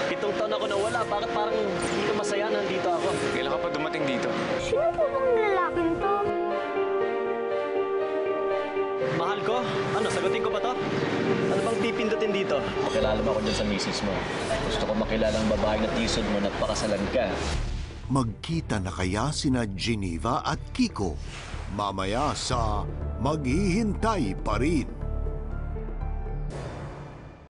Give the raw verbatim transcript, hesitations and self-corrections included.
Pitong taon ako nawala. Bakit parang hindi ka masaya nandito ako? Kailan ka pa dumating dito? Sino po bang lalaking to? Mahal ko? Ano, sagutin ko ba to? Ano bang pipindutin dito? Makilala mo ako dyan sa misis mo. Gusto ko makilala ang babae na tisod mo na pakasalan ka. Magkita na kaya sina Geneva at Kiko? Mamaya sa Maghihintay Pa Rin.